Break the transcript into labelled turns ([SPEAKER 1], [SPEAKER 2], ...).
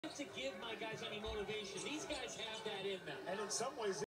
[SPEAKER 1] To give my guys any motivation. These guys have that in them.
[SPEAKER 2] And in some ways,